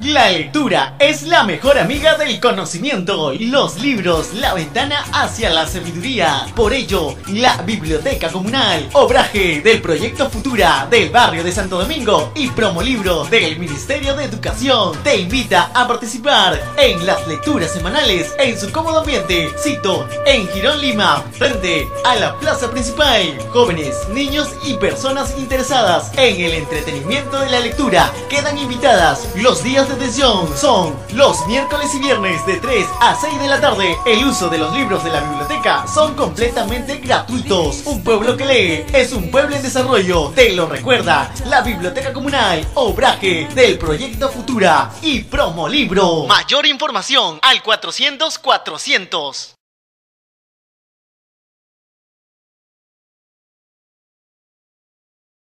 La lectura es la mejor amiga del conocimiento. Los libros, la ventana hacia la sabiduría. Por ello, la Biblioteca Comunal, Obraje del Proyecto Futura del barrio de Santo Domingo y Promolibro del Ministerio de Educación te invita a participar en las lecturas semanales en su cómodo ambiente. Cito en Girón, Lima, frente a la plaza principal. Jóvenes, niños y personas interesadas en el entretenimiento de la lectura quedan invitadas. Los días de atención son los miércoles y viernes de 3 a 6 de la tarde. El uso de los libros de la biblioteca son completamente gratuitos. Un pueblo que lee es un pueblo en desarrollo. Te lo recuerda la Biblioteca Comunal, Obraje del Proyecto Futura y Promolibro. Mayor información al 400-400.